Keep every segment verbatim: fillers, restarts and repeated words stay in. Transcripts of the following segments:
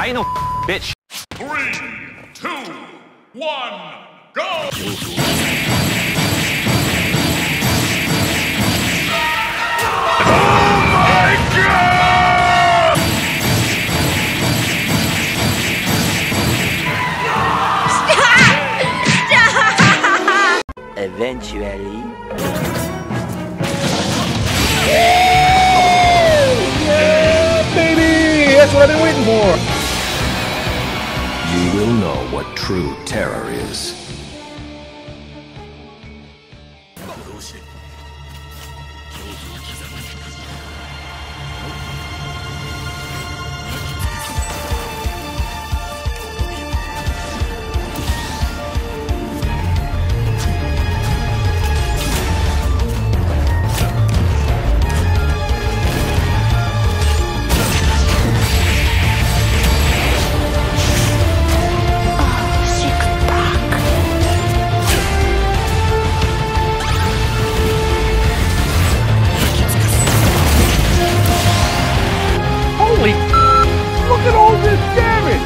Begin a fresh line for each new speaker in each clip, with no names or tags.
I ain't no bitch.
Three, two, one, go! Oh my God!
Stop! Stop! Eventually.
Yeah, baby! That's what I've been waiting for!
You will know what true terror is.
Look at all this damage!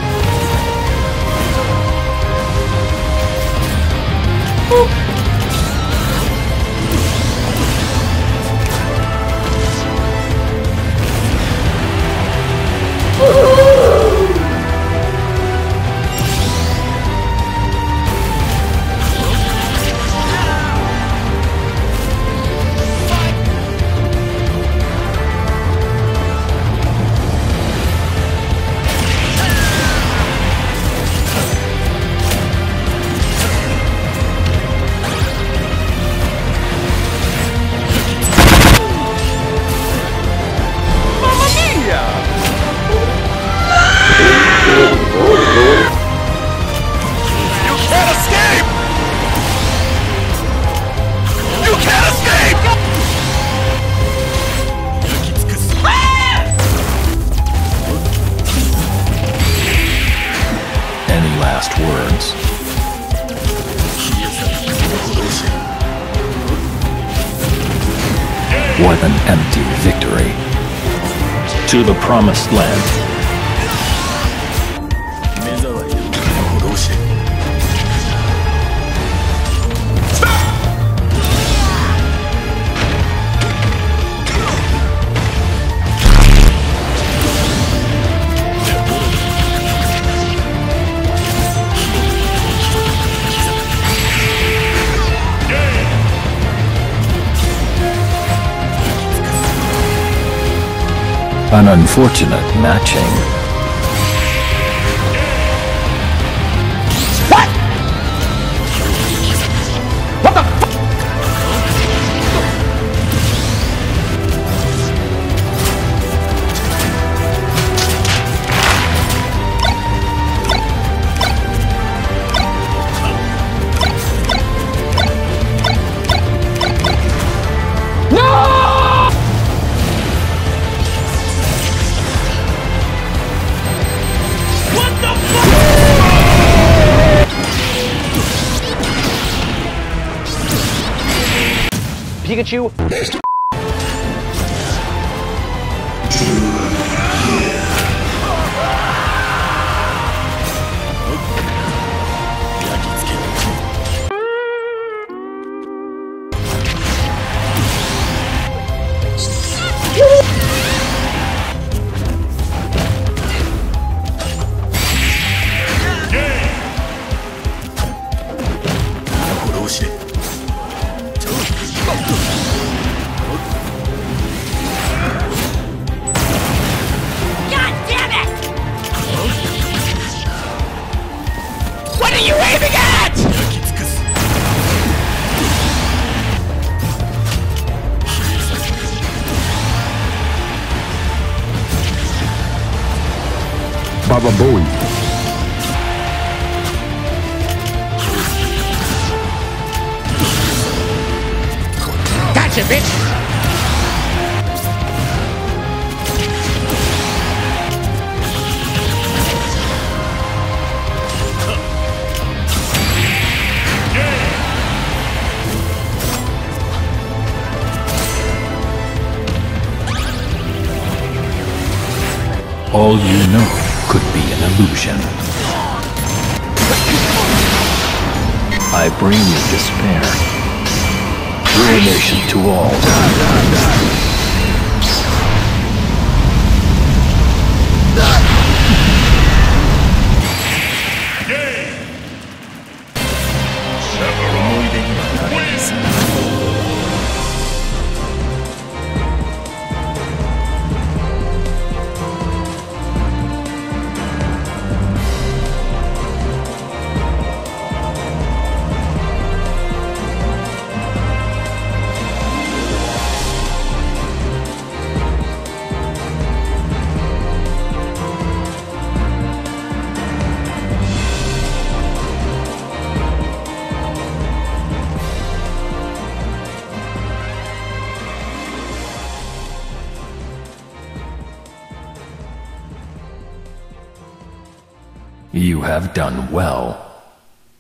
Any last words? What an empty victory. To the promised land. An unfortunate matching.
What? What the fuck?
Pikachu.
What are you aiming at?
Baba Booey.
Gotcha, bitch!
All you know could be an illusion. I bring you despair, ruination to all. You have done well.